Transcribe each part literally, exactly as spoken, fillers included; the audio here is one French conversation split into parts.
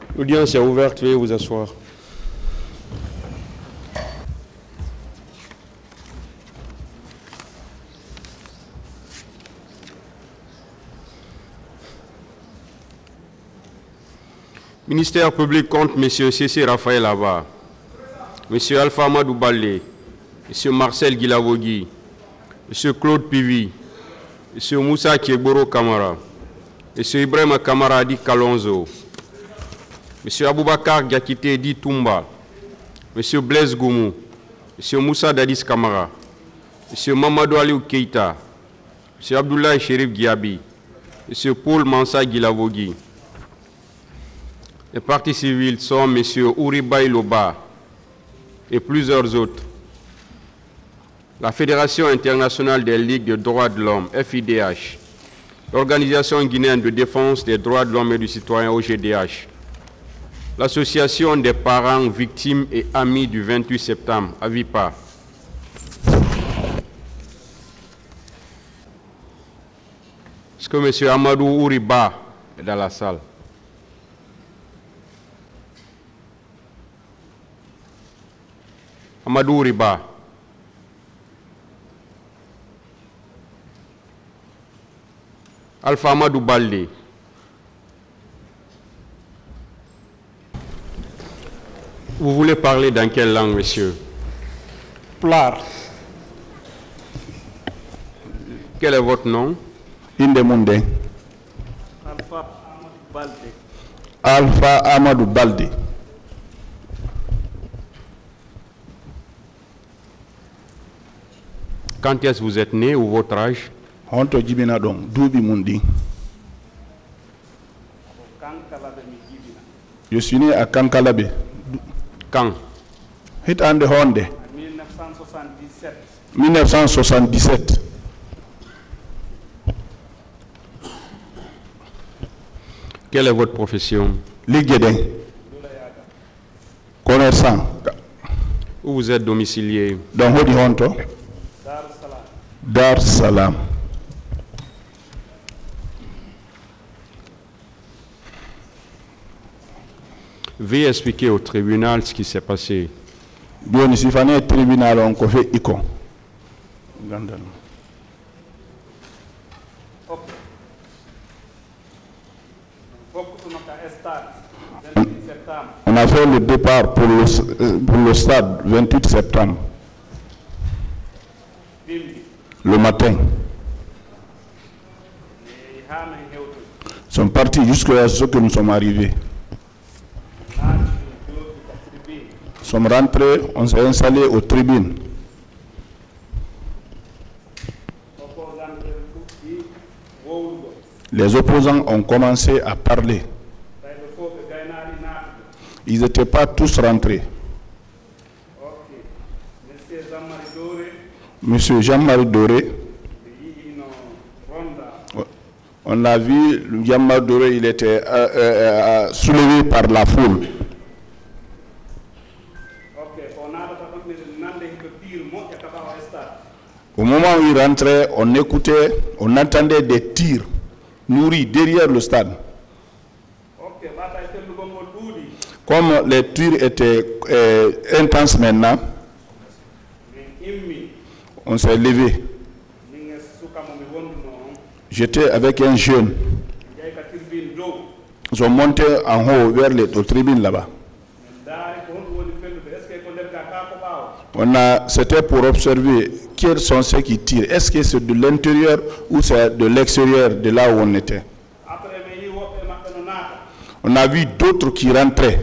L'audience est ouverte, veuillez vous asseoir. Ministère public contre M. C.C. Raphaël Aba, M. Alpha Amadou Baldé, M. Marcel Guilavogui, M. Claude Pivi, M. Moussa Kieboro Kamara, M. Ibrahim Kamara Di Kalonzo, M. Aboubakar Gakite Di Toumba, M. Blaise Goumou, M. Moussa Dadis Kamara, M. Mamadou Aliou Keita, M. Abdoulaye Chérif Giabi, M. Paul Mansa Guilavogui. Les partis civils sont M. Ouribaï Loba et plusieurs autres. La Fédération internationale des ligues de droits de l'homme, F I D H, l'Organisation guinéenne de défense des droits de l'homme et du citoyen, O G D H, l'Association des parents, victimes et amis du vingt-huit septembre, AVIPA, est-ce que M. Amadou Ouriba est dans la salle? Amadou Ouriba. Alpha Amadou Baldé. Vous voulez parler dans quelle langue, monsieur? Plar. Quel est votre nom? Indemunde. Alpha Amadou Baldé. Alpha Amadou Baldé. Quand est-ce que vous êtes né ou votre âge? Honto jibina dom dubi mundi. Je suis né à Kankalabe. Quand? Hit and Honde. mille neuf cent soixante-dix-sept. mille neuf cent soixante-dix-sept. Quelle est votre profession? Ligeden. Commerçant. Où vous êtes domicilié? Dans Hodi Honto. Dar Salam. Veuillez expliquer au tribunal ce qui s'est passé. Bien, si le tribunal on fait icon. On a fait le départ pour le, pour le stade vingt-huit septembre. Le matin. Ils sont partis jusqu'à ce que nous sommes arrivés. Nous sommes rentrés, on s'est installés aux tribunes. Les opposants ont commencé à parler. Ils n'étaient pas tous rentrés. Monsieur Jean-Marie Doré, on a vu Jean-Marie Doré, il était euh, euh, euh, soulevé par la foule. Au moment où il rentrait, on écoutait, on entendait des tirs nourris derrière le stade. Comme les tirs étaient euh, intenses maintenant, on s'est levé. J'étais avec un jeune. Ils sont montés en haut vers les tribunes là-bas. On a, c'était pour observer quels sont ceux qui tirent. Est-ce que c'est de l'intérieur ou c'est de l'extérieur de là où on était? On a vu d'autres qui rentraient.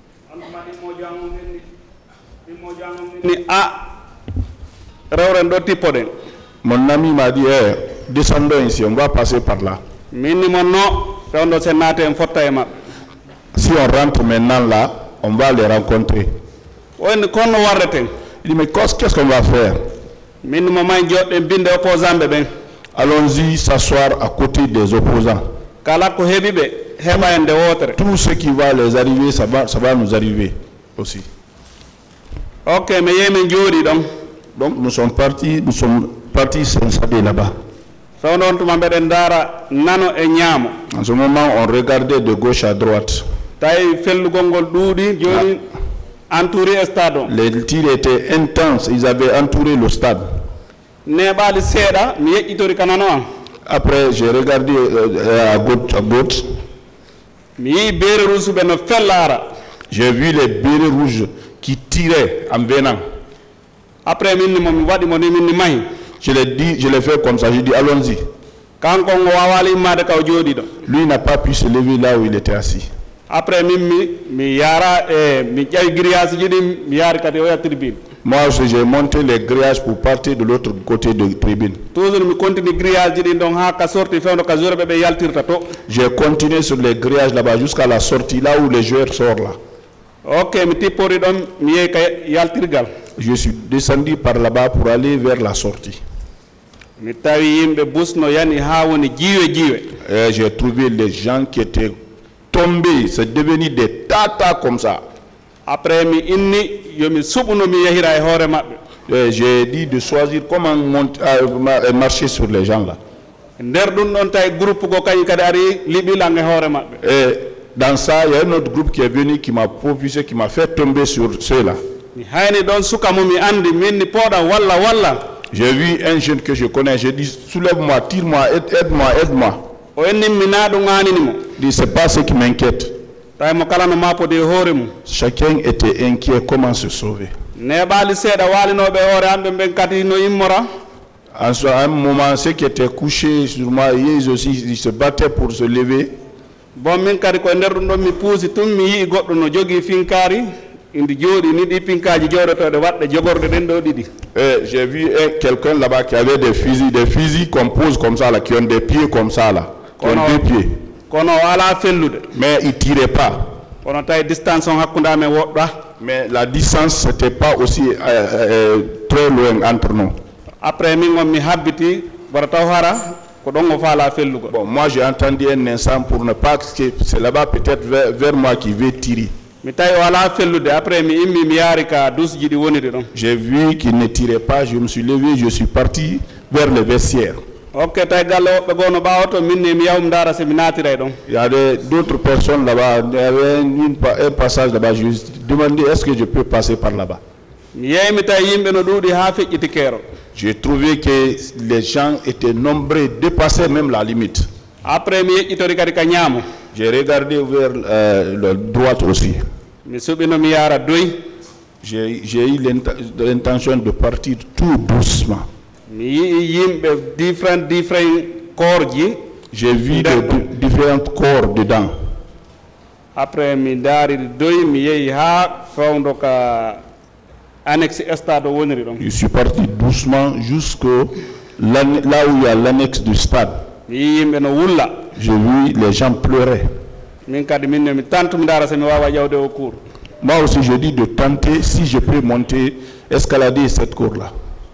Mon ami m'a dit, hey, descendons ici, on va passer par là. Si on rentre maintenant là, on va les rencontrer. Il dit, mais qu'est-ce qu'on va faire? Allons-y s'asseoir à côté des opposants. Tout ce qui va les arriver, ça va, ça va nous arriver aussi. Ok, mais il y a donc. Donc nous sommes partis, nous sommes partis s'installer là-bas. En ce moment, on regardait de gauche à droite. Les tirs étaient intenses, ils avaient entouré le stade. Après, j'ai regardé euh, à gauche, à gauche. J'ai vu les bérets rouges qui tiraient en venant. Après, je l'ai dit, je l'ai fait comme ça, j'ai dit allons-y. Lui n'a pas pu se lever là où il était assis. Après, moi, j'ai monté les grillages pour partir de l'autre côté de la tribune. J'ai continué sur les grillages là-bas jusqu'à la sortie, là où les joueurs sortent là. Je suis descendu par là-bas pour aller vers la sortie. Et j'ai trouvé les gens qui étaient tombés, c'est devenu des tatas comme ça. Après, j'ai dit de choisir comment monter, euh, marcher sur les gens là. Et dans ça, il y a un autre groupe qui est venu qui m'a propulsé, qui m'a fait tomber sur ceux-là. J'ai vu un jeune que je connais, j'ai dit soulève-moi, tire-moi, aide-moi, aide-moi. Il dit c'est pas ce qui m'inquiète. Chacun était inquiet comment se sauver. En ce un moment, ceux qui étaient couchés sur moi, ils aussi ils se battaient pour se lever. J'ai vu quelqu'un là-bas qui avait des fusils, des fusils qu'on pose comme ça, là, qui ont des pieds comme ça, là, qui ont deux pieds. Mais ils ne tiraient pas. Mais la distance, n'était pas aussi euh, euh, très loin entre nous. Après, bon, moi j'ai entendu un instant pour ne pas que c'est là-bas peut-être vers, vers moi qui veut tirer. J'ai vu qu'il ne tirait pas, je me suis levé, je suis parti vers le vestiaire. Il y avait d'autres personnes là-bas, il y avait une, un passage là-bas, je me suis demandé est-ce que je peux passer par là-bas. J'ai trouvé que les gens étaient nombreux, dépassaient même la limite. J'ai regardé vers euh, la droite aussi. J'ai eu l'intention de partir tout doucement. J'ai vu de, de, différents corps dedans. Après, je suis parti doucement jusqu'au là où il y a l'annexe du stade. J'ai vu les gens pleurer. Moi aussi, je dis de tenter si je peux monter, escalader cette cour-là.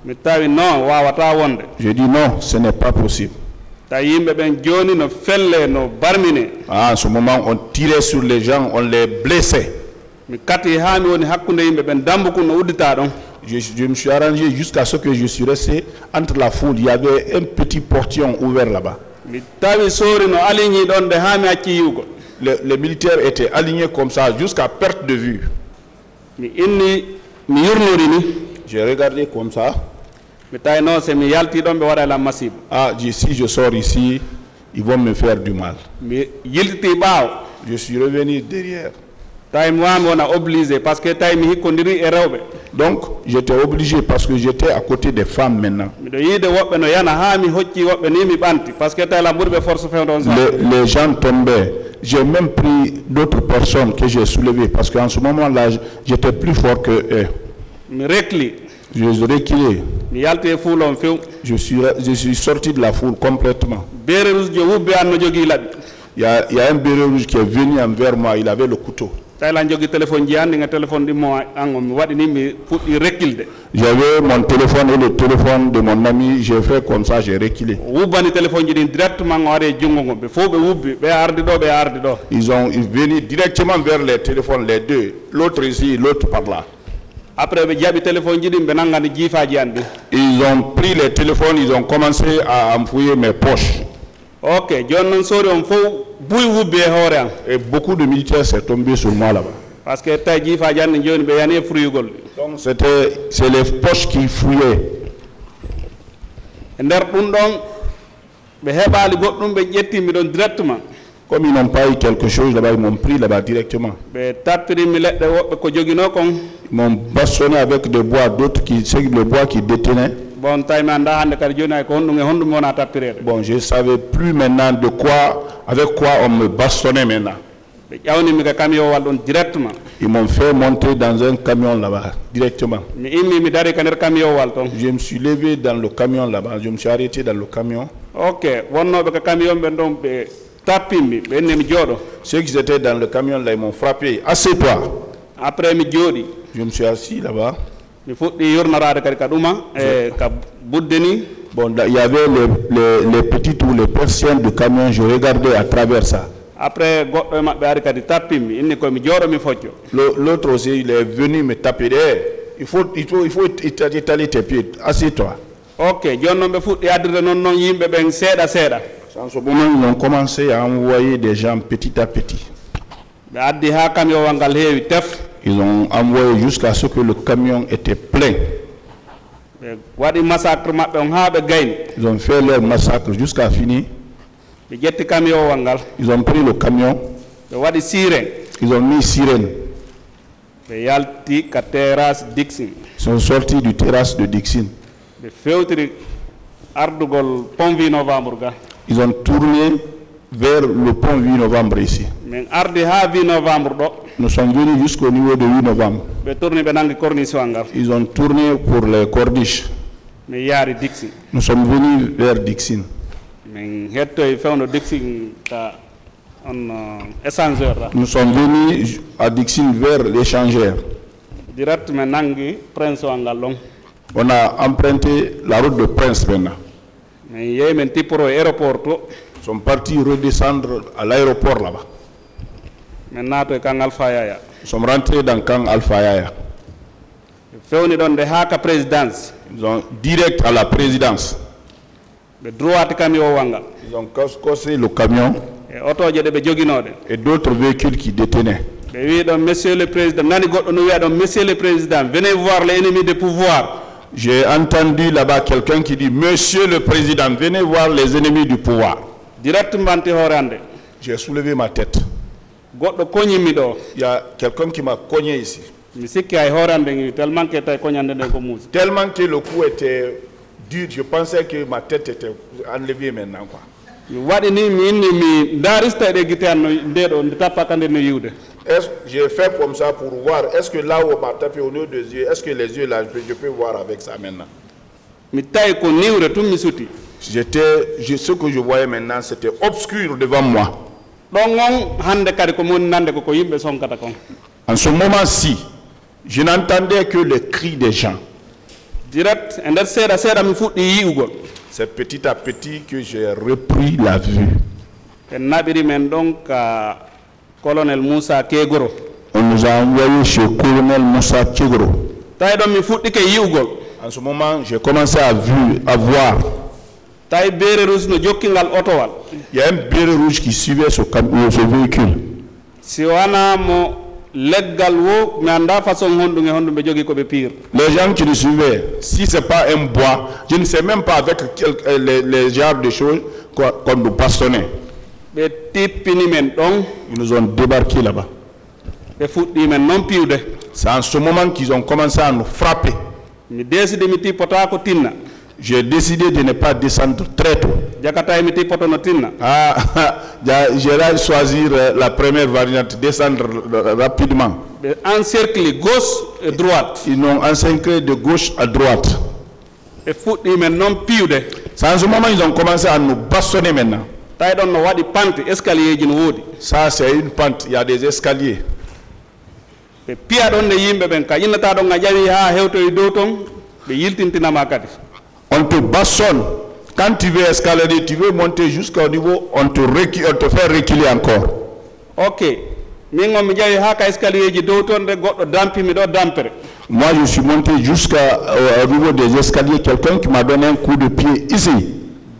Je dis non, ce n'est pas possible. Ah, en ce moment, on tirait sur les gens, on les blessait. Je, je me suis arrangé jusqu'à ce que je suis resté entre la foule. Il y avait un petit portillon ouvert là-bas. Les, les militaires étaient alignés comme ça jusqu'à perte de vue. J'ai regardé comme ça. Ah, si je sors ici, ils vont me faire du mal. Je suis revenu derrière. Donc, j'étais obligé parce que j'étais à côté des femmes maintenant. Les, les gens tombaient. J'ai même pris d'autres personnes que j'ai soulevées parce qu'en ce moment-là, j'étais plus fort que eux. Je les ai reculés. Je suis, je suis sorti de la foule complètement. Il y a, il y a un béret rouge qui est venu envers moi, il avait le couteau. J'avais mon téléphone et le téléphone de mon ami, j'ai fait comme ça, j'ai reculé. Ils ont venu directement vers les téléphones, les deux, l'autre ici, l'autre par là. Ils ont pris les téléphones, ils ont commencé à enfouir mes poches. Ok, John non sori on fo buy wubbe hore am. Et beaucoup de militaires s'est tombé sur moi là-bas. Parce que taji fa janne joni be yani fruyugol. Donc c'était c'est les poches qui fouillaient. Nder dum don be hebali goddum be jettimi don directement. Comme ils n'ont pas eu quelque chose là-bas, ils m'ont pris là-bas directement. Be tapiri mi ledde wobbe ko jogino kon. Ils m'ont bastonné avec des bois, d'autres qui c'est le bois qui détenait. Bon time anda hande kadi joni ay ko hondu hondu mona tapirede. Bon, je savais plus maintenant de quoi avec quoi on me bastonnait maintenant. Be jawni mi ka camion wal don directement. Ils m'ont fait monter dans un camion là-bas directement. Mi immi mi dari kaner camion wal ton. Je me suis levé dans le camion là-bas, je me suis arrêté dans le camion. OK, wonno be ka camion be don be tapimi be ne mi jodo. Ceux qui étaient dans le camion là, ils m'ont frappé. Assieds-toi. Après mi jodi. Je me suis assis là-bas. Mi fuddi yurnarade kadi kaduma e ka buddeni. Bon, il y avait les, les, les petites ou les persiennes du camion, je regardais à travers ça. Après goddo mabbe ari kadi tapimi inni ko mi jodo mi foccio. L'autre aussi il est venu me taper derrière. Il faut il faut il faut étaler tes pieds. Assieds-toi. OK, jonnon be fuddi addirde non non yimbe ben seeda seeda. En ce moment, ils ont commencé à envoyer des gens petit à petit. Be addi ha camion wangal heewi tef. Ils ont envoyé jusqu'à ce que le camion était plein. Be wadi massacre mabbe on ha be gayni. Ils ont fait leur massacre jusqu'à finir. Be jetti camion wangal. Ils ont pris le camion. Be wadi sirène. Ils ont mis sirène. Be yalti ka terrasse Dixon. Ils sont sortis du terrasse de Dixon. Be fewtiri ardugol pont huit novembre ga. Ils ont tourné vers le pont huit novembre ici. Men ardi ha huit novembre do. Nous sommes venus jusqu'au niveau de huit novembre. Be tourné be nangi corniche wangal. Ils ont tourné pour les corniches. Me yari Dixon. Nous sommes venus vers Dixon. Men hettoy fewno Dixon ta on échangeur là. Nous sommes venus à Dixon vers l'échangeur. Direct men nangi prince wangal long. On a emprunté la route de Prince maintenant. Men yemen tiporo aéroport to. Ils sont partis redescendre à l'aéroport là-bas. Men nato e kan Alpha Yaya. Ils sont rentrés dans le camp Alpha Yaya. Fewni don de haka présidence. Ils ont direct à la présidence. Be droite camion wangal. Ils ont cassé le camion. E otoje de be joginode. Et d'autres véhicules qui détenaient. Be wi don monsieur le président nani goddo no wi'a don monsieur le président venez voir les ennemis de pouvoir. J'ai entendu là-bas quelqu'un qui dit monsieur le président venez voir les ennemis du pouvoir. Direct mbanti horande. J'ai soulevé ma tête. Goddo koñimi do. Il y a quelqu'un qui m'a cogné ici. Mi sikki ay horande ngi tellement que tay koñande den ko musi. Tellement que le coup était dur, je pensais que ma tête était enlevée maintenant quoi. Mi wadi ni mi inni mi darista de gitan ndedo tapakande no yiwde. Est-ce j'ai fait comme ça pour voir est-ce que là où on m'a tapé au niveau des yeux, est-ce que les yeux là je peux voir avec ça maintenant. Mi tay ko niwre tum mi suti. J'étais je, ce que je voyais maintenant c'était obscur devant moi. Dongon hande kadi ko mon nande ko ko yimbe sonkata kon. En ce moment-ci, je n'entendais que les cris des gens. Direct et nder seeda seeda mi fuddi yi'ugol. C'est petit à petit que j'ai repris la vue. En nabiri men donc colonel Moussa Kegoro. On nous a envoyé chez colonel Moussa Kegoro. Tay do mi fuddi ke yi'ugol. En ce moment, j'ai commencé à, vu, à voir. Tay bere rouge no jokkingal otowal. Il y a un béret rouge qui suivait ce, ce véhicule. Si wana mo leggal wo mi anda façon hondunge hondumbe jogi ko be pire. Les gens qui nous suivaient, si c'est pas un bois, je ne sais même pas avec quel, les, les genres de choses qu'on nous bastonnait. Be tipini men donc ils nous ont débarqué là-bas. Be fuddi men non piude. C'est en ce moment qu'ils ont commencé à nous frapper. Mi décidé mi tipota ko tinna. J'ai décidé de ne pas descendre très tôt. Jakata mi tipoto no tinna. Ah, j'ai choisir la première variante, descendre rapidement. Encercler gauche et droite. Ils n'ont encerclé de gauche à droite. Et fuddi men non piude. C'est en ce moment ils ont commencé à nous bastonner maintenant. Tay don no wadi pente escalier ji no wodi. Ça c'est une pente, il y a des escaliers. Be piya don ne yimbe ben ka innata don nga jawi ha hewto e dow ton be yiltintina ma kadi. On te bastonne. Quand tu veux escalader, tu veux monter jusqu'au niveau, on te, recule, on te fait reculer encore. Ok. Moi, je suis monté jusqu'au niveau des escaliers. Quelqu'un qui m'a donné un coup de pied ici.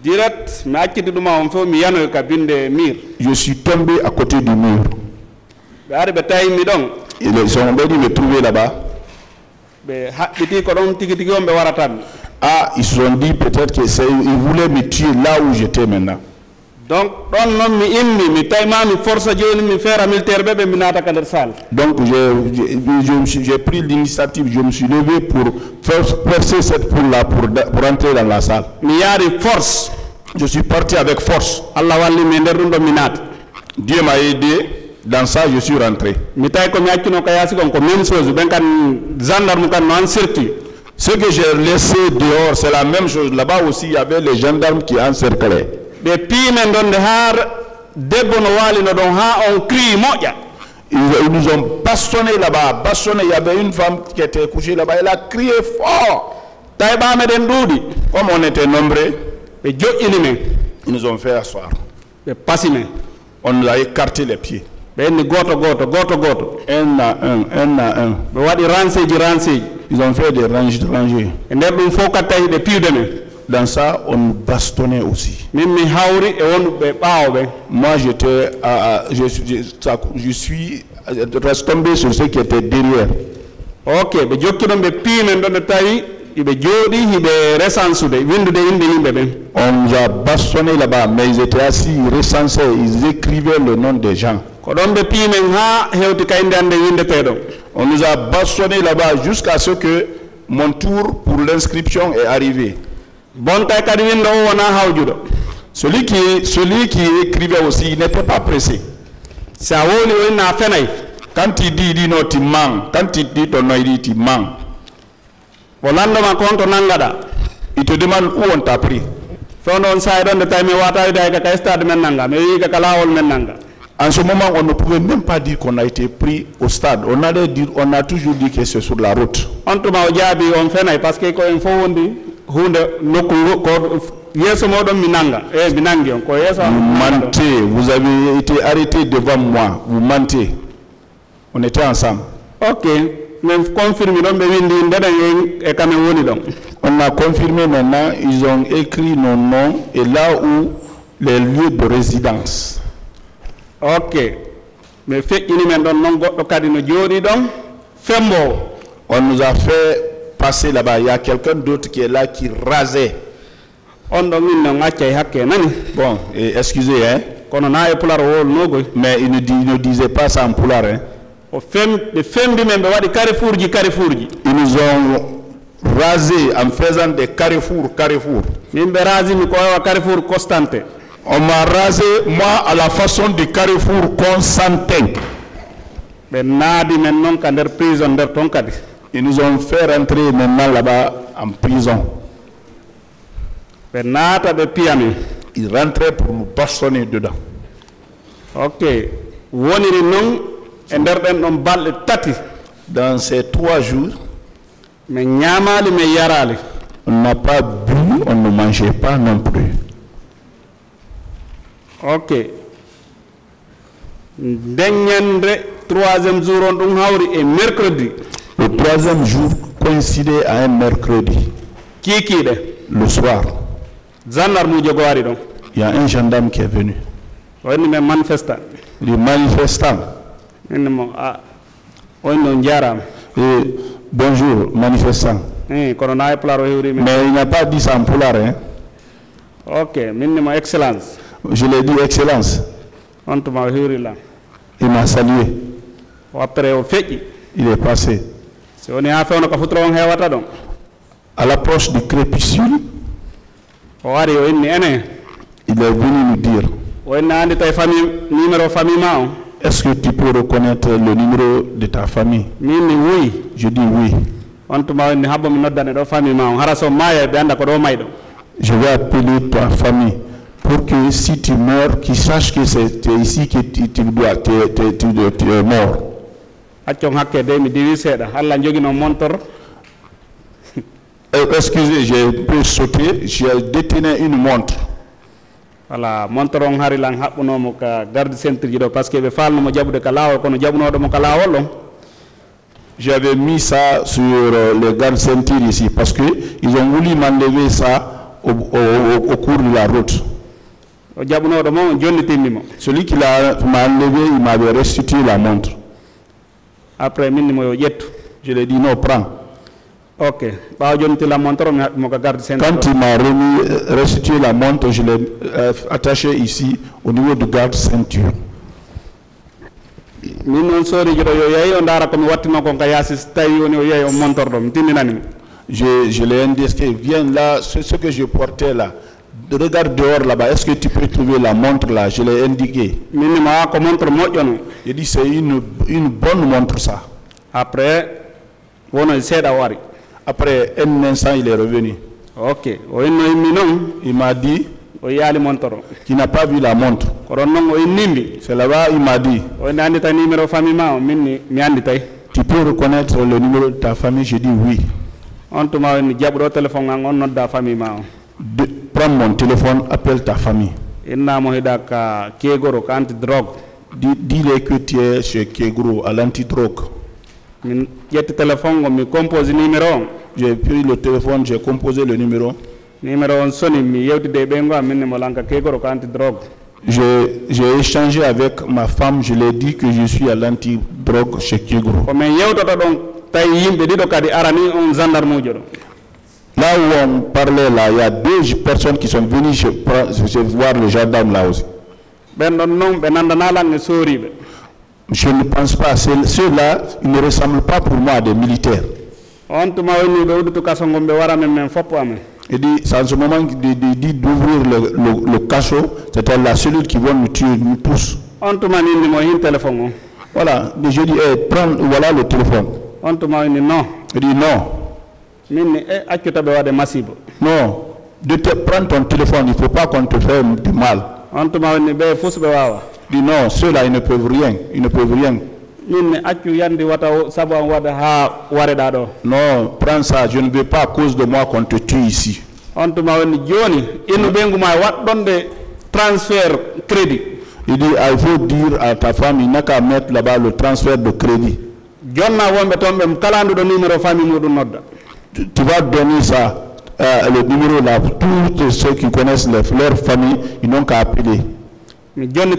direct mi acciti ɗuma on fof mi yanoy ka binde mir. Je suis tombé à côté du mur. ɓe ari ɓe tawi mi ɗon. Ils sont venus me trouver là-bas. ɓe haɓɓiti ko ɗon tigi tigi on ɓe waratan. Ah, ils se sont dit peut-être qu'ils voulaient me tuer là où j'étais maintenant. Donc, ɗon noon mi immi mi tawima mi force joni mi feera militaire ɓe ɓe mi naata ka nder salle. Donc j'ai pris l'initiative, je me suis levé pour faire percer cette poule-là pour, pour entrer dans la salle. Mi yaari force. Je suis parti avec force. Allah walli mi nder ɗum ɗo mi naata. Dieu m'a aidé. Dans ça, je suis rentré. Mi tawi ko mi accino ka yaasi kon ko même chose ɓen kan gendarme kan no an circuit. Ce que j'ai laissé dehors, c'est la même chose. Là-bas aussi, il y avait les gendarmes qui encerclaient. ɓe piimen ɗon nde haar debbo no waalino ɗon ha on crie moƴƴa. Ils nous ont bastonné là-bas, bastonné. Il y avait une femme qui était couchée là-bas. Elle a crié fort. Tawi ɓameɗen ɗuuɗi. Comme on était nombreux, ɓe joƴƴini men. Ils nous ont fait asseoir. ɓe pasi men. On nous a écarté les pieds. ɓe enni goto goto goto goto. Un à un, un à un. ɓe waɗi ranseji ranseji. Ils ont fait des ranges de rangées. e nder ɗum fof kadi tawi ɓe piwde men. Dans ça, on nous bastonnait aussi. Min mi hawri e wonɓe ɓawoɓe. Moi, j'étais, je, je, je suis retombé sur ceux qui étaient derrière. Ok, ɓe jokki ɗon ɓe piimen ɗon nde tawi iɓe jooɗi hiɓe recensude windude inde yimɓe ɓen. On nous a bastonné là-bas, mais ils étaient assis, ils recensaient, ils écrivaient le nom des gens. ko ɗon ɓe piimen ha hewti kayinde ande windeteɗo. On nous a bastonné là-bas jusqu'à ce que mon tour pour l'inscription est arrivé. Bon tay kadi windo o wona hawjuɗo. Celui qui, celui qui écrivait aussi, il n'était pas pressé. Sa woli o inna fenay. Quand il dit, il dit non, tu mens. Quand il dit ton nom, il dit tu mens. O landoma ko on to nangaɗa. Il te demande où on t'a pris. Fewno on sayi ɗon nde tawi mi wata wide hayka ka stade men nanga mi wi ka lawol men nanga. En ce moment, on ne pouvait même pas dire qu'on a été pris au stade. On allait dire, on a toujours dit que c'est sur la route. On tuma o jaabi on fenay parce que ko en fo wondi hunde nokku ko yeso moɗon mi nanga e mi nangi on ko yeso. Vous mentez, vous avez été arrêté devant moi, vous mentez. On était ensemble. Ok, mais confirme ɗon ɓe windi ndeɗen e kamen woni ɗon. On a confirmé maintenant, ils ont écrit nos noms et là où les lieux de résidence. Ok, mais feƴƴini men ɗon noon goɗɗo kadi no jooɗi ɗon fembowo. On nous a fait passer là-bas. Il y a quelqu'un d'autre qui est là qui rasait. On ɗon min no ŋacca e hakke nani. Bon, et excusez, hein. Kono na e pular o wolnogoy. Mais il ne, dit, il ne disait pas ça en pular, hein. O fem ɓe fembi men ɓe waɗi carrefour ji carrefour ji. Ils nous ont rasé en faisant des carrefours, carrefours. Min ɓe rasimi ko wawa carrefour Constantin. On m'a rasé, moi, à la façon du carrefour Constantin. ɓe naadi men noon ka nder prison nder ton kadi. Ils nous ont fait rentrer maintenant là-bas en prison. ɓe naata ɓe piyami. Ils rentraient pour nous bastonner dedans. Ok, woniri noon e nder ɗen ɗon balɗe tati. Dans ces trois jours, mi ñaamali mi yarali. On n'a pas bu, on ne mangeait pas non plus. Ok. Deññande troisième jour on ɗum hawri e mercredi. Le troisième jour coïncidait à un mercredi. Kiikiiɗe. Le soir. Gendarme uji go wari ɗon. Il y a un gendarme qui est venu. O inni men manifestant. Les manifestants. Inni mo a o inni on jarama. Et bonjour, manifestants. Eh, kono na e pular o hewri men. Mais il n'a pas dit ça en pular, hein. Ok, minni mo excellence. Je l'ai dit excellence. On tuma o hewri la. Il m'a salué. O après o feƴƴi. Il est passé. Si woni ha fewno ko futuro on hewata ɗon. À l'approche du crépuscule, o wari o inni ene. il est venu nous dire. O inni andi tay famille numéro famille ma on. Est-ce que tu peux reconnaître le numéro de ta famille? Minni oui. Je dis oui. On tuma o inni habbo mi noddane ɗo famille ma on hara so maya ɓe anda ko ɗo may ɗo. Je vais appeler ta famille pour que si tu meurs, qu'ils sachent que c'est ici que tu, tu, dois, tu, tu, tu, tu es mort. Accon hakke de mi diwi seeɗa Allah jogino montor. Excusez, j'ai pu sauter, j'ai détenu une montre. Voilà, montor on hari lan haɓɓunomo ka garde centre ji ɗo par ce que ɓe falnomo jaɓude ka lawol kono jaɓunoɗomo ka lawol ɗon. J'avais mis ça sur euh, les gardes ceintures ici parce que ils ont voulu m'enlever ça au, au, au cours de la route. Celui qui m'a enlevé, il m'avait restitué la montre. Après, je lui ai dit non, prends. Ok. Quand il m'a remis, restitué la montre, je l'ai euh, attaché ici au niveau du garde ceinture. Je, je l'ai indiqué, viens là, c'est ce que je portais là. Regarde dehors là-bas, est-ce que tu peux trouver la montre là? Je l'ai indiqué. J'ai dit c'est une, une bonne montre ça. Après, après un instant, il est revenu. Ok. Il m'a dit qu'il n'a pas vu la montre. C'est là-bas, il m'a dit tu peux reconnaître le numéro de ta famille? J'ai dit oui. De, prends mon téléphone, appelle ta famille. Dis-les que tu es chez Kegro à l'antidrogue. J'ai pris le téléphone, j'ai composé le numéro. J'ai échangé avec ma femme, je lui ai dit que je suis à l'antidrogue chez Kegro. Là où on parlait, là, il y a deux personnes qui sont venues je, je voir le gendarme là aussi. Je ne pense pas, ceux-là, ils ne ressemblent pas pour moi à des militaires. Il dit, c'est en ce moment qu'il dit d'ouvrir le, le, le cachot, c'est-à-dire la cellule qui va nous tuer, nous tous. Voilà, je dis, hey, prends, voilà le téléphone. Il dit non. Non, de te prendre ton téléphone, il ne faut pas qu'on te fasse du mal. Il dit non, ceux-là, ils ne peuvent rien, ils ne peuvent rien. Non, prends ça, je ne veux pas à cause de moi qu'on te tue ici. Transfert crédit. Il dit, ah, il faut dire à ta femme, il n'a qu'à mettre là-bas le transfert de crédit. Tu, tu vas donner ça, euh, le numéro là, tous ceux qui connaissent les, leur famille, ils n'ont qu'à appeler. Je l'ai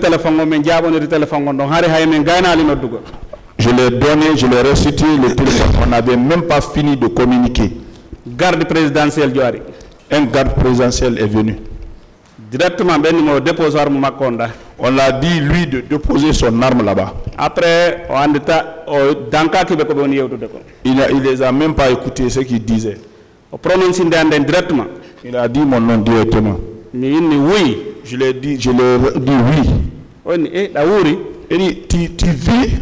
donné, je l'ai restitué le téléphone. On n'avait même pas fini de communiquer. Garde présidentiel Joari. Un garde présidentiel est venu. Directement, on l'a dit, lui, de déposer son arme là-bas. Après, il ne les a même pas écoutés ce qu'il disait. Il a dit mon nom directement. Je l'ai dit, je l'ai dit oui. Il dit, tu, tu vis?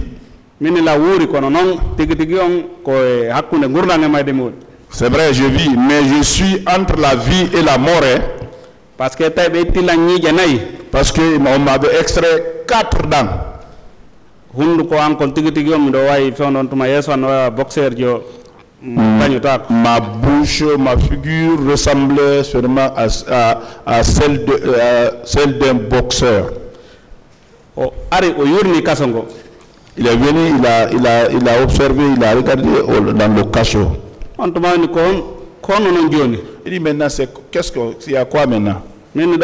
C'est vrai, je vis, mais je suis entre la vie et la mort. Hein? Parce que parce que on m'avait extrait quatre dents. Ma bouche, ma figure ressemblait sûrement à, à, à celle de à celle d'un boxeur. Il est venu, il a, il a, il a observé, il a regardé dans le cachot. Il dit maintenant, c'est qu'est-ce qu'il y a quoi maintenant? Au lieu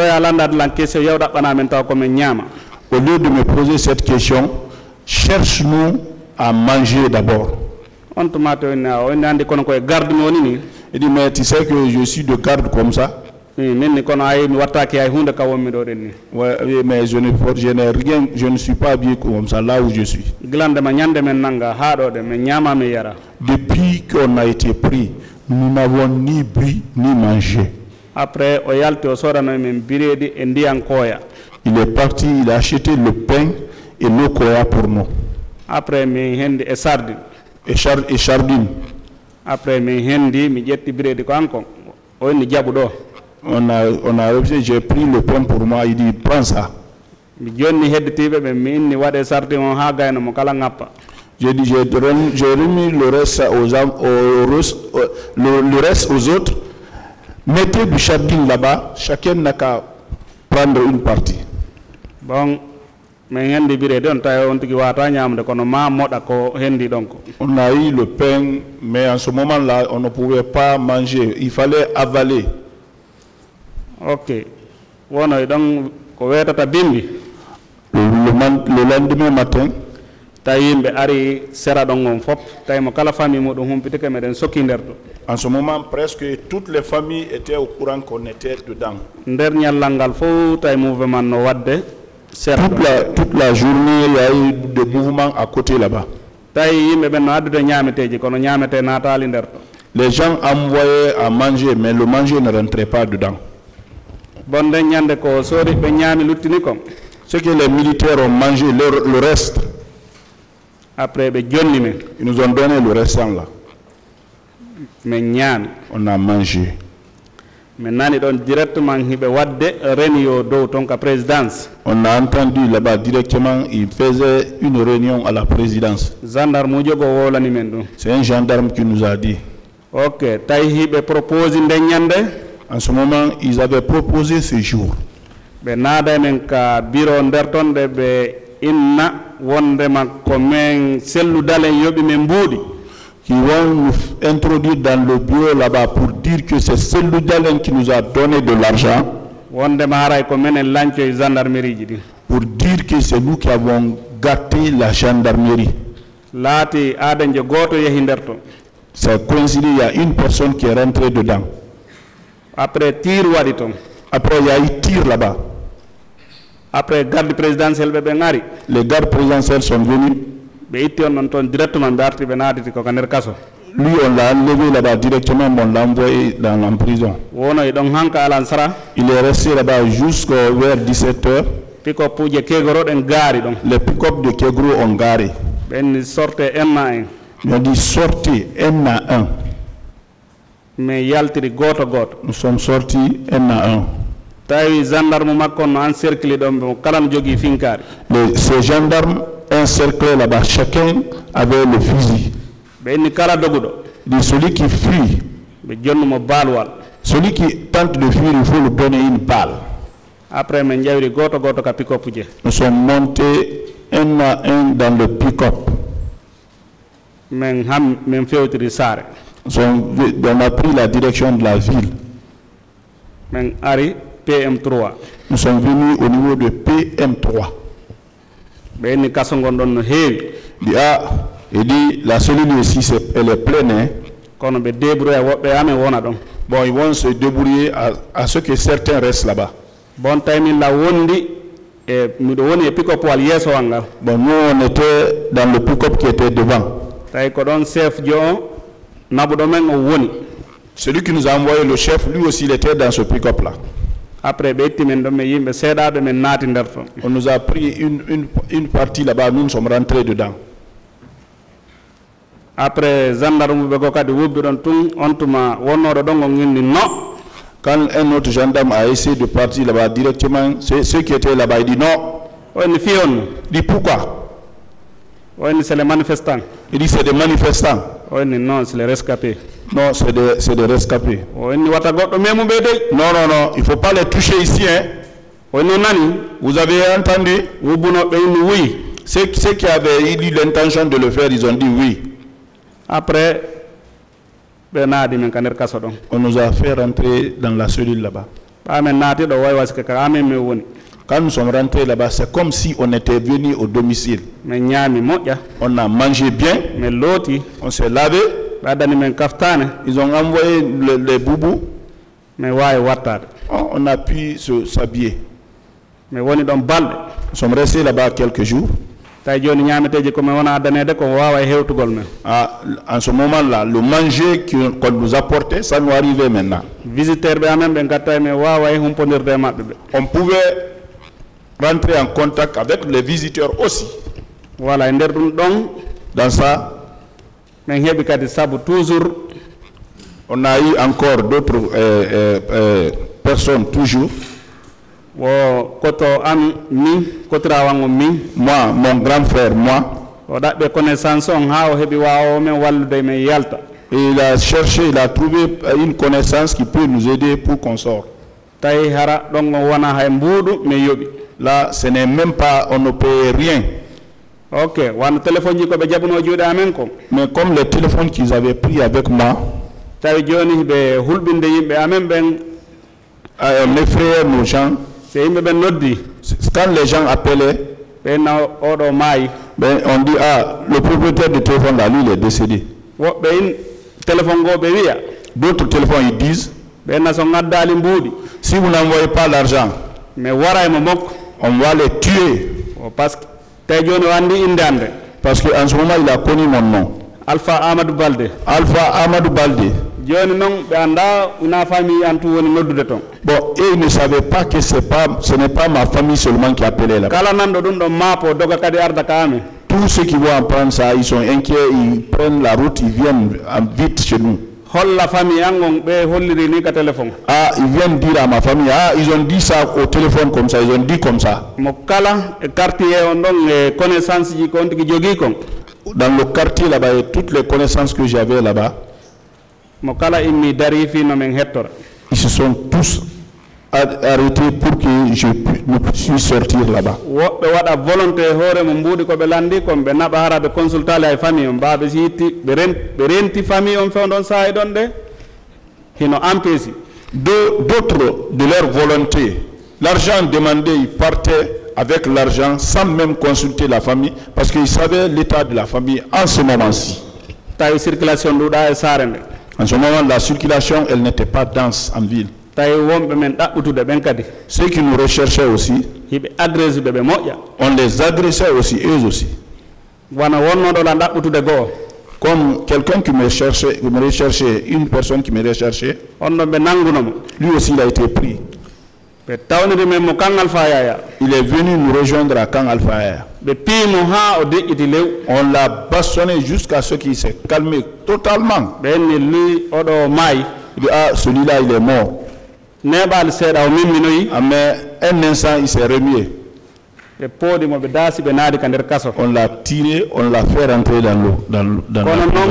de me poser cette question, cherche-nous à manger d'abord. Il dit, mais tu sais que je suis de garde comme ça? Ouais, mais je ne, je n'ai rien, je ne suis pas habillé comme ça là où je suis. Depuis qu'on a été pris, nous n'avons ni bu ni mangé. Après, il est parti, il a acheté le pain et l'eau koya pour nous. Après, et sardine. Et, char et sardine. Après, on a, on a j'ai pris le pain pour moi, il dit, prends ça. J'ai dit, j'ai remis le reste aux, aux, le, le reste aux autres. Mettez du sardine là-bas, chacun n'a qu'à prendre une partie. Bon, on a eu le pain, mais en ce moment-là, on ne pouvait pas manger, il fallait avaler. Ok. Wono donc ko wetata bimbi. Le, le, le lendemain matin, Tayimbe ari sera don on fop tay mo kala famille modum humpite ke meden sokinderto. En ce moment, presque toutes les familles étaient au courant qu'on était dedans. Nder nyallangal fo tay mouvement no wadde sera toute la, toute la journée, il y a eu des mouvements à côté là-bas. Tay yimbe ben no addude nyaameteji kono nyaamete natali nderto. Les gens envoyaient à manger, mais le manger ne rentrait pas dedans. Bonde nyande ko sori be nyaami luttini ko. Ce que les militaires ont mangé, le, le reste, après be jonni men, ils nous ont donné le restant là. Mais nyaami. On a mangé. Mais nani don directement hibe wadde réunion do tonka présidence. On a entendu là-bas directement, il faisait une réunion à la présidence. Gendarme jogo wolani men do. C'est un gendarme qui nous a dit. OK, tay hibe propose ndenyande. En ce moment, ils avaient proposé ce jour. Be nada men ka biro ndertonde be inna wonde makko men sellu dalen yobi men mbudi. Qui vont nous introduire dans le bureau là-bas pour dire que c'est Selou Dalen qui nous a donné de l'argent. Pour dire que c'est nous qui avons gâté la gendarmerie. Ça coïncide, il y a une personne qui est rentrée dedans. Après tir waditon. Après il y a eu tir là-bas. Après garde présidentielle bengari. Les gardes présidentiels sont venus. Lui, on l'a enlevé là-bas directement, on l'a envoyé dans la prison. Il est resté là-bas jusqu'à vers dix-sept heures. Les pick-up de Kegro ont garé. Ils ont dit sortez un à un. Mais yaltiri goto goto. Nous sommes sortis un à un. Tawi gendarme makko no encerclé dom kalam jogi finkari. Ces gendarmes encerclés là-bas, chacun avait le fusil. Ben kala dogudo. De celui qui fuit. Be jonno mo balwal. Celui qui tente de fuir, il faut lui donner une balle. Après men jawri goto goto ka pick-up je. Nous sommes montés un à un dans le pick-up. Men ham men fewtiri sare. On a pris la direction de la ville. Men ari P M trois. Nous sommes venus au niveau de P M trois. Ben kasongon don no heewi. Dit ah, il dit la cellule ici c'est, elle est pleine. Hein? Kono be débrouiller wobbe ame wona don. Bon, ils vont se débrouiller à, à ce que certains restent là-bas. Bon time la wondi et mi do woni pick-up wal yeso wanga. Bon, nous on était dans le pick-up qui était devant. Tay ko don chef jo nabudo men o woni. Celui qui nous a envoyé le chef, lui aussi il était dans ce pick-up là. Après on nous a pris une, une, une partie là-bas, nous, nous sommes rentrés dedans. Après quand un autre gendarme a essayé de partir là-bas directement, ceux qui étaient là-bas, il dit non. Il dit pourquoi? C'est les manifestants. Il dit c'est des manifestants. Non, c'est les rescapés. Non, c'est des, c'est des rescapés. Non, non, non, il ne faut pas les toucher ici. Hein. Vous avez entendu? Ceux, ceux qui avaient eu l'intention de le faire, ils ont dit oui. Après, on nous a fait rentrer dans la cellule là-bas. Quand nous sommes rentrés là-bas, c'est comme si on était venu au domicile. On a mangé bien, on s'est lavé. Ils ont envoyé le, les boubous. On a pu s'habiller. Nous sommes restés là-bas quelques jours. Ah, en ce moment-là, le manger qu'on nous apportait, ça nous arrivait maintenant. On pouvait rentrer en contact avec les visiteurs aussi. Voilà, dans ça, on a eu encore d'autres euh, euh, euh, personnes toujours. Moi, mon grand frère, moi. Et il a cherché, il a trouvé une connaissance qui peut nous aider pour qu'on sorte. Là, ce n'est même pas, on ne paye rien. Ok, mais comme les téléphones qu'ils avaient pris avec moi, Euh, mes frères, nos gens, quand les gens appelaient, ben, on dit, ah, le propriétaire du téléphone là, lui, il est décédé. D'autres téléphones, ils disent, si vous n'envoyez pas l'argent, on va les tuer. Parce qu'en ce moment, il a connu mon nom. Alpha Amadou Balde. Alpha Amadou Balde. Bon, et ils ne savaient pas que pas, ce n'est pas ma famille seulement qui appelait là. Tous ceux qui vont apprendre ça, ils sont inquiets, ils prennent la route, ils viennent vite chez nous. Ah, ils viennent dire à ma famille, ah, ils ont dit ça au téléphone comme ça, ils ont dit comme ça. Dans le quartier là-bas, et toutes les connaissances que j'avais là-bas, ils se sont tous arrêtés pour que je puisse sortir là-bas. D'autres de leur volonté, l'argent demandé, ils partaient avec l'argent sans même consulter la famille parce qu'ils savaient l'état de la famille en ce moment-ci. En ce moment, la circulation, elle n'était pas dense en ville. Ceux qui nous recherchaient aussi, on les adressait aussi, eux aussi. Comme quelqu'un qui me cherchait, qui me recherchait, une personne qui me recherchait, lui aussi il a été pris. Il est venu nous rejoindre à Kang Alpha. On l'a bastonné jusqu'à ce qu'il s'est calmé totalement. Il dit, ah, celui-là il est mort. Mais un instant il s'est remué. On l'a tiré, on l'a fait rentrer dans l'eau. Dans, dans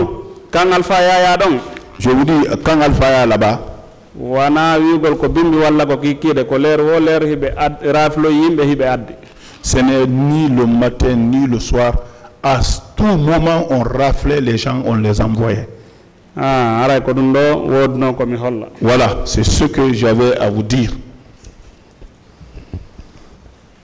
Je vous dis, Kang Alpha là-bas, ce n'est ni le matin ni le soir. À tout moment, on raflait les gens, on les envoyait. Voilà, c'est ce que j'avais à vous dire.